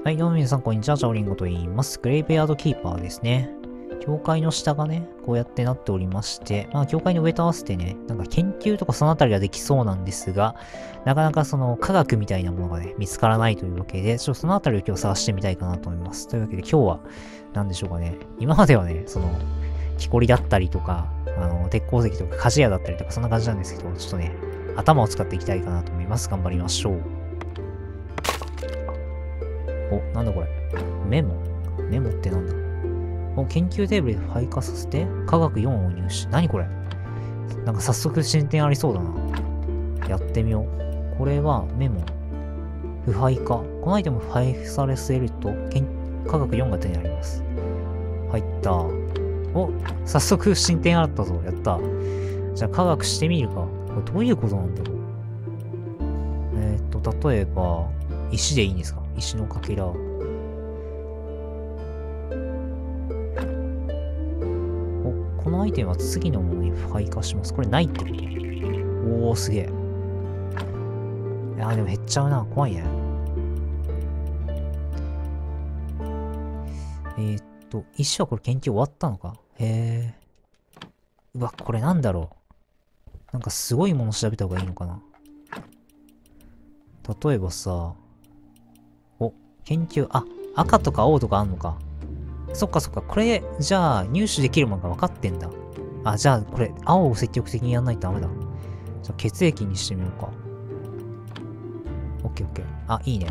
はい、どうも皆さん、こんにちは。チャオリンゴと言います。グレイブヤードキーパーですね。教会の下がね、こうやってなっておりまして、まあ、教会の上と合わせてね、なんか研究とかそのあたりができそうなんですが、なかなかその科学みたいなものがね、見つからないというわけで、そのあたりを今日探してみたいかなと思います。というわけで今日は、何でしょうかね。今まではね、木こりだったりとか、鉄鉱石とか鍛冶屋だったりとか、そんな感じなんですけど、ちょっとね、頭を使っていきたいかなと思います。頑張りましょう。お、なんだこれ。メモってなんだ。お、研究テーブルで配下させて、科学4を入手。何これ。なんか早速進展ありそうだな。やってみよう。これはメモ。腐敗化。このアイテム腐敗されせると、科学4が手になります。入った。お、早速進展あったぞ。やった。じゃあ科学してみるか。これどういうことなんだろう。例えば、石でいいんですか？石のかけら。このアイテムは次のものに腐敗化します。これないってこと？おー、すげえ。いやーでも減っちゃうな。怖いね。石はこれ研究終わったのか？へえ。うわ、これなんだろう。なんかすごいもの調べた方がいいのかな。例えばさ、研究、赤とか青とかあんのか。そっかそっか、これ、じゃあ、入手できるものが分かってんだ。じゃあ、これ、青を積極的にやんないとダメだ。じゃあ、血液にしてみようか。オッケーオッケー。いいね。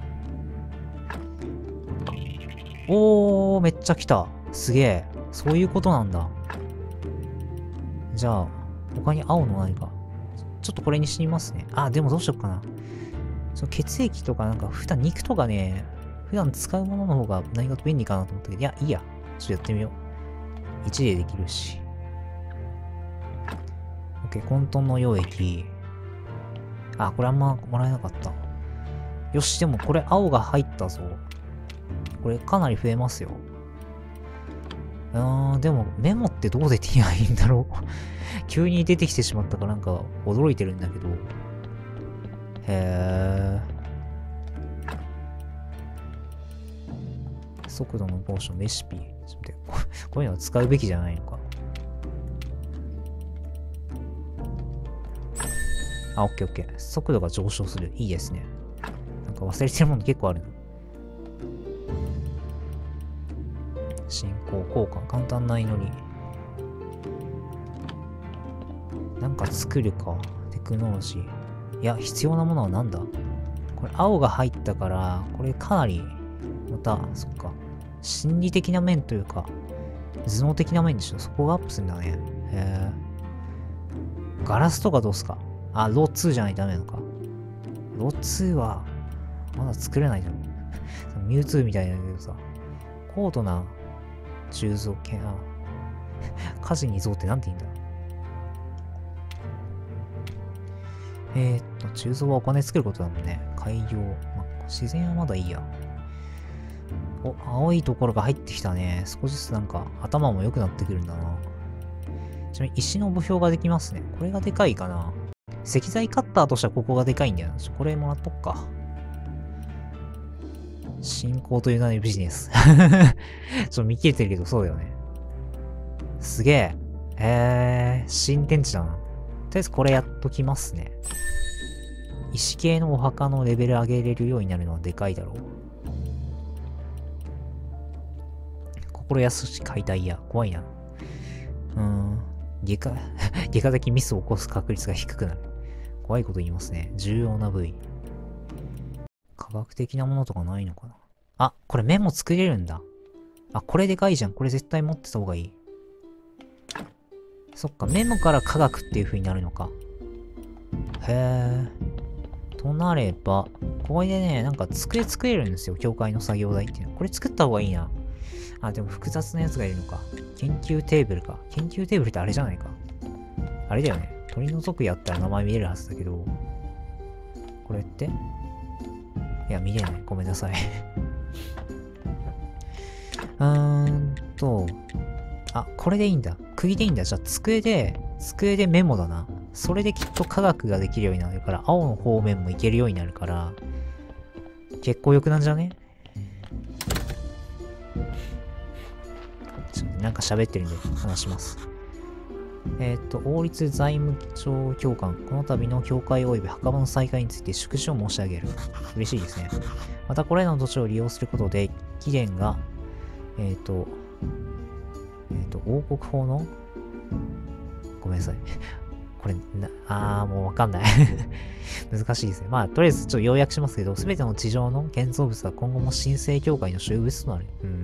めっちゃ来た。すげえ。そういうことなんだ。じゃあ、他に青の何か。ちょっとこれにしてみますね。でもどうしよっかな。血液とかなんか、普段肉とかね、普段使うものの方が何かと便利かなと思ったけど、いや、いいや。ちょっとやってみよう。1でできるし。OK、混沌の溶液。これあんまもらえなかった。よし、でもこれ青が入ったぞ。これかなり増えますよ。でもメモってどうで手に入るんだろう。急に出てきてしまったからなんか驚いてるんだけど。へー。速度のポーション、レシピ。ちょっと待って、こういうのは使うべきじゃないのか。オッケーオッケー。速度が上昇する。いいですね。なんか忘れてるもの結構あるな。進行効果。簡単な祈り。なんか作るか。テクノロジー。いや、必要なものはなんだ？これ青が入ったから、これかなり、また、そっか。心理的な面というか、頭脳的な面でしょ。そこがアップするんだね。へー。ガラスとかどうすか？ロー2じゃないとダメなのか。ロー2は、まだ作れないじゃん。ミュウツーみたいなんだけどさ。高度な鋳造系な。火事に像ってなんて言うんだ？鋳造はお金作ることだもんね。海洋。自然はまだいいや。青いところが入ってきたね。少しずつなんか頭も良くなってくるんだな。ちなみに石の部標ができますね。これがでかいかな。石材カッターとしてはここがでかいんだよな。これもらっとくか。進行という名のビジネス。ちょっと見切れてるけどそうだよね。すげえ。新天地だな。とりあえずこれやっときますね。石系のお墓のレベル上げれるようになるのはでかいだろう。心優しき解体や。怖いな。外科的ミスを起こす確率が低くなる。怖いこと言いますね。重要な部位。科学的なものとかないのかな。これメモ作れるんだ。これでかいじゃん。これ絶対持ってた方がいい。そっか、メモから科学っていう風になるのか。へー。となれば、ここでね、なんか机作れるんですよ。教会の作業台っていうの。これ作った方がいいな。でも複雑なやつがいるのか。研究テーブルか。研究テーブルってあれじゃないか。あれだよね。取り除くやったら名前見れるはずだけど。これっていや、見れない。ごめんなさい。これでいいんだ。釘でいいんだ。じゃあ、机でメモだな。それできっと科学ができるようになるから、青の方面もいけるようになるから、結構良くなんじゃね？ ちょっとなんか喋ってるんで話します。王立財務庁教官、この度の教会及び墓場の再開について祝辞を申し上げる。嬉しいですね。またこれらの土地を利用することで、期限が、王国法のごめんなさい。これ、もうわかんない。難しいですね。まあ、とりあえずちょっと要約しますけど、すべての地上の建造物は今後も神聖教会の所有物となる。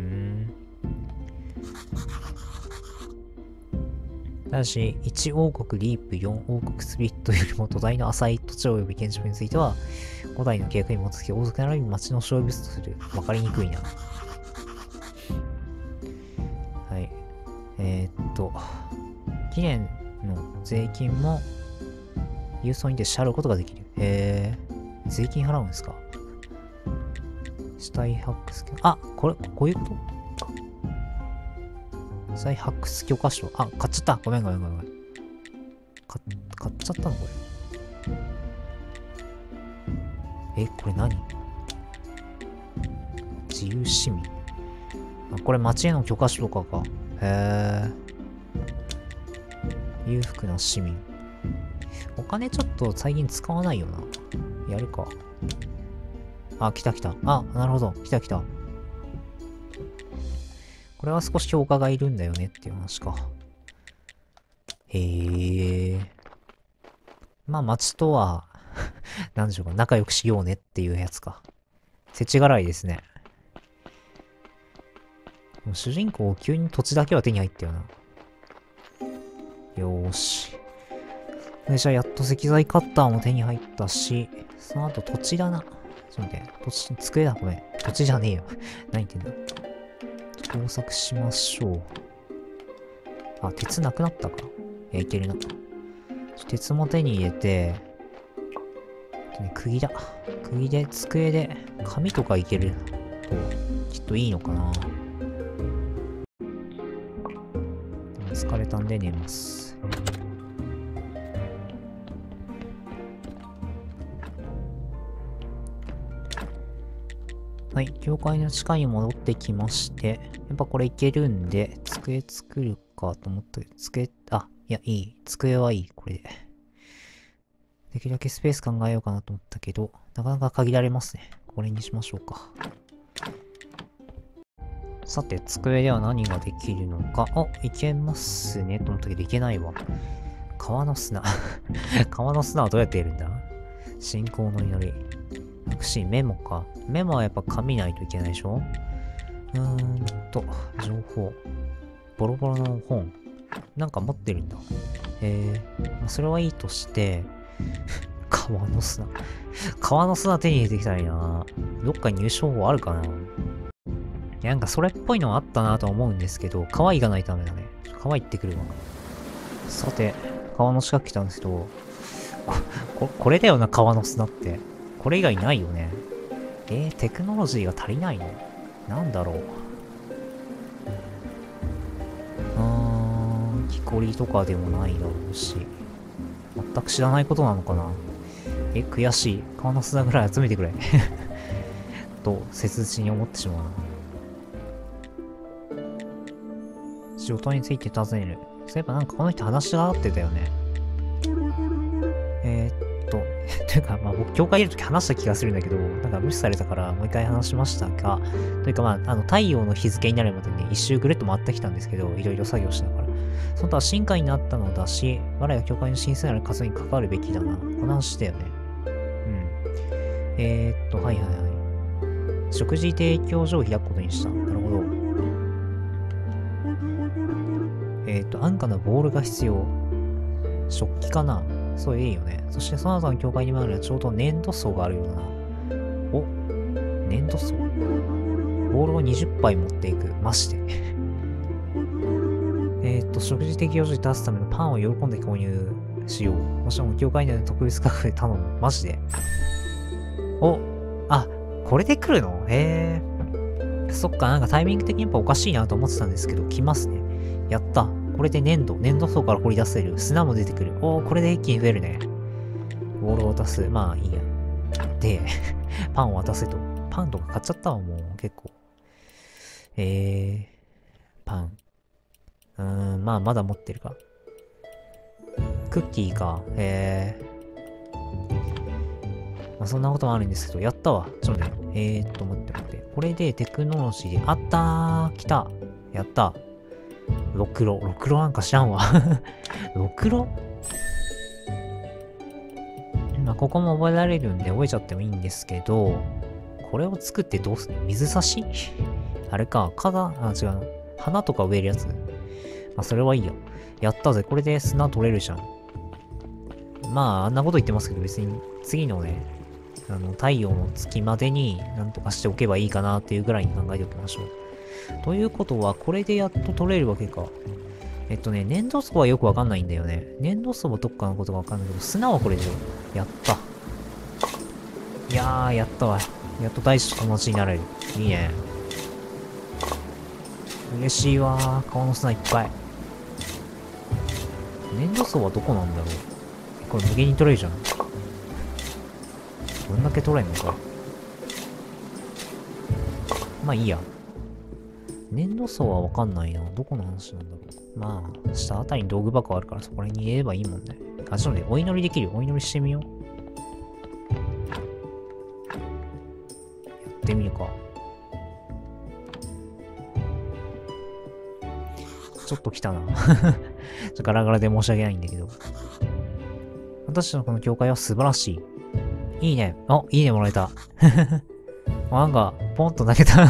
ただし、1王国リープ、4王国スピリットよりも土台の浅い土地及び建築については、5代の契約に基づき王族並びに町の所有物とする。わかりにくいな。はい。期限の税金も郵送にて支払うことができる。税金払うんですか？死体発掘許可、こういうこと死体発掘許可証。買っちゃった。ごめん。買っちゃったのこれ。これ何？自由市民。これ町への許可証とかか。裕福な市民。お金ちょっと最近使わないよな。やるか。来た。なるほど。来た。これは少し評価がいるんだよねっていう話か。まあ町とは、なんでしょうか、仲良くしようねっていうやつか。世知辛いですね。もう主人公、急に土地だけは手に入ったよな。よーし。で、じゃあやっと石材カッターも手に入ったし、その後土地だな。ちょっと待って、机だ、ごめん。土地じゃねえよ。何言ってんだ。工作しましょう。鉄なくなったか。いけるな。鉄も手に入れて、釘だ。釘で、机で、紙とかいけると、きっといいのかな。疲れたんで寝ます。はい、教会の地下に戻ってきまして、やっぱこれいけるんで、机作るかと思ったけど、いい。机はいい、これで。できるだけスペース考えようかなと思ったけど、なかなか限られますね。これにしましょうか。さて、机では何ができるのか。いけますね。と思ったけど、いけないわ。川の砂。川の砂はどうやってやるんだ？信仰の祈り。メモか。メモはやっぱ紙ないといけないでしょ？情報。ボロボロの本。なんか持ってるんだ。それはいいとして、川の砂。川の砂手に入れてきたらいいな。どっか入手法あるかな？なんかそれっぽいのあったなと思うんですけど、川行かないとダメだね。川行ってくるわ。さて、川の近く来たんですけど、これだよな、川の砂って。これ以外ないよね。テクノロジーが足りないの？なんだろう。木こりとかでもないだろうし。全く知らないことなのかな。悔しい。川の砂ぐらい集めてくれ。と、切実に思ってしまうな。仕事について尋ねる。そういえばなんかこの人話が合ってたよね。というか、僕、教会いるとき話した気がするんだけど、なんか無視されたからもう一回話しましたが、というか太陽の日付になるまでに一周ぐるっと回ってきたんですけど、いろいろ作業しながら。その他は進化になったのだし、我らが教会の神聖なる活動に関わるべきだな。この話だよね。はい。食事提供所を開くことにした。なるほど。安価なボールが必要。食器かな？そういいよね。そしてその後の教会に回るのはちょうど粘土層があるような。粘土層？ボールを20杯持っていく。まして。食事提供所に出すためのパンを喜んで購入しよう。もしも教会内の特別価格で頼む。マジで。これで来るの？そっか、なんかタイミング的にやっぱおかしいなと思ってたんですけど、来ますね。やった。これで粘土層から掘り出せる。砂も出てくる。これで一気に増えるね。ボールを渡す。まあいいや。で、パンを渡せと。パンとか買っちゃったわ、もう結構。パン。 まあ、まだ持ってるか。クッキーか。まあ、そんなこともあるんですけど、やったわ。ちょっとね。待って待って。これでテクノロジーで、あったー来たやったろくろなんか知らんわ。ろくろまあ、ここも覚えられるんで覚えちゃってもいいんですけど、これを作ってどうする水差しあれか、違う。花とか植えるやつ。まあ、それはいいよ。やったぜ。これで砂取れるじゃん。まあ、あんなこと言ってますけど、別に次のね、太陽の月までになんとかしておけばいいかなっていうぐらいに考えておきましょう。ということは、これでやっと取れるわけか。粘土層はよくわかんないんだよね。粘土層はどっかのことがわかんないけど、砂はこれでしょ。やった。いやー、やったわ。やっと大地と友達になれる。いいね。嬉しいわー。顔の砂いっぱい。粘土層はどこなんだろう。これ無限に取れるじゃん。どんだけ取れんのか。まあいいや。粘土層はわかんないな。どこの話なんだろう。まあ、下あたりに道具箱あるからそこらに入れればいいもんね。あ、ちょっとね、お祈りできる。お祈りしてみよう。やってみるか。ちょっと来たな。ガラガラで申し訳ないんだけど。私のこの教会は素晴らしい。いいね。あ、いいねもらえた。なんか、ポンと投げた。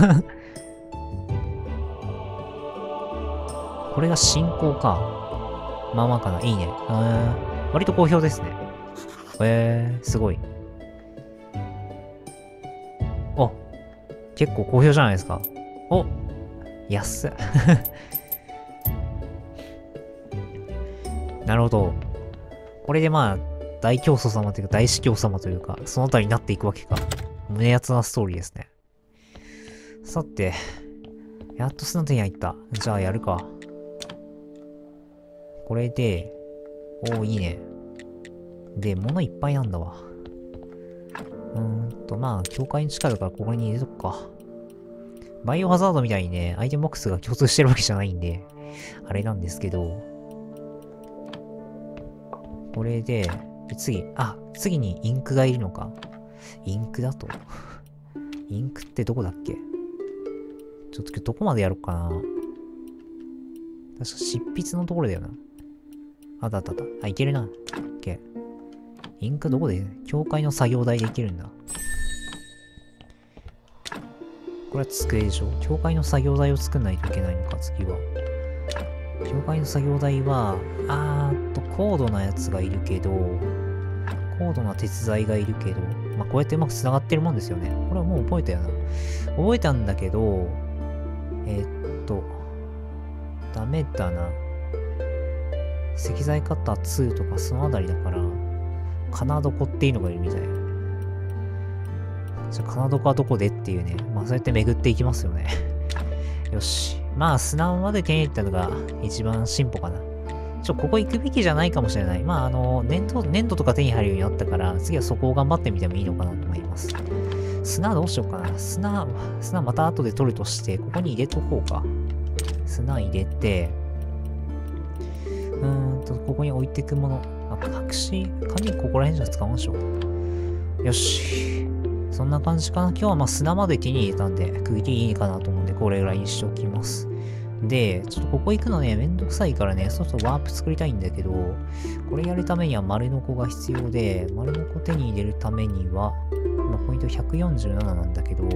これが進行か。まあまあかな。いいね。割と好評ですね。すごい。お、結構好評じゃないですか。お、安っ。なるほど。これでまあ、大教祖様というか、大司教様というか、そのあたりになっていくわけか。胸熱なストーリーですね。さて、やっと砂手に入った。じゃあやるか。これで、いいね。で、物いっぱいなんだわ。まあ、境界に近いからここに入れとくか。バイオハザードみたいにね、アイテムボックスが共通してるわけじゃないんで、あれなんですけど、これで、次にインクがいるのか。インクだと。インクってどこだっけ？ちょっとどこまでやろうかな。確か執筆のところだよな。あった。いけるな。オッケー。インクどこで教会の作業台でいけるんだ。これは机でしょ。教会の作業台を作んないといけないのか、次は。教会の作業台は、高度なやつがいるけど、高度な鉄材がいるけど、まあ、こうやってうまく繋がってるもんですよね。これはもう覚えたよな。覚えたんだけど、ダメだな。石材カッター2とかそのあたりだから、金床っていうのがいるみたい。じゃあ金床はどこでっていうね。まあそうやって巡っていきますよね。よし。まあ砂まで手に入ったのが一番進歩かな。ここ行くべきじゃないかもしれない。まあ粘土とか手に入るようになったから、次はそこを頑張ってみてもいいのかなと思います。砂どうしようかな。砂また後で取るとして、ここに入れとこうか。砂入れて、ここに置いていくもの。紙ここら辺じゃ使いましょう。よし。そんな感じかな。今日はまあ砂まで手に入れたんで、区切りいいかなと思うんで、これぐらいにしておきます。で、ちょっとここ行くのね、めんどくさいからね、そうするとワープ作りたいんだけど、これやるためには丸の子が必要で、丸の子手に入れるためには、ポイント147なんだけど、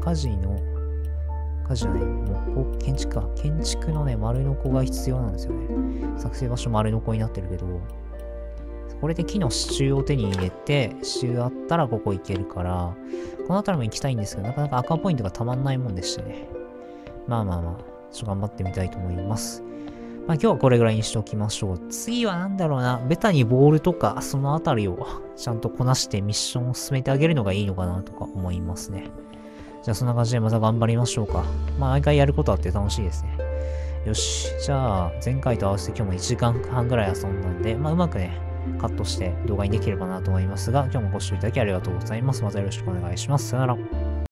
建築のね、丸の子が必要なんですよね。作成場所丸の子になってるけど、これで木の支柱を手に入れて、支柱あったらここ行けるから、この辺りも行きたいんですけど、なかなか赤ポイントがたまんないもんでしてね。まあ、ちょっと頑張ってみたいと思います。まあ今日はこれぐらいにしておきましょう。次はなんだろうな、ベタにボールとか、そのあたりをちゃんとこなしてミッションを進めてあげるのがいいのかなとか思いますね。じゃあそんな感じでまた頑張りましょうか。まあ毎回やることあって楽しいですね。よし。じゃあ前回と合わせて今日も1時間半ぐらい遊んだんで、まあうまくね、カットして動画にできればなと思いますが、今日もご視聴いただきありがとうございます。またよろしくお願いします。さよなら。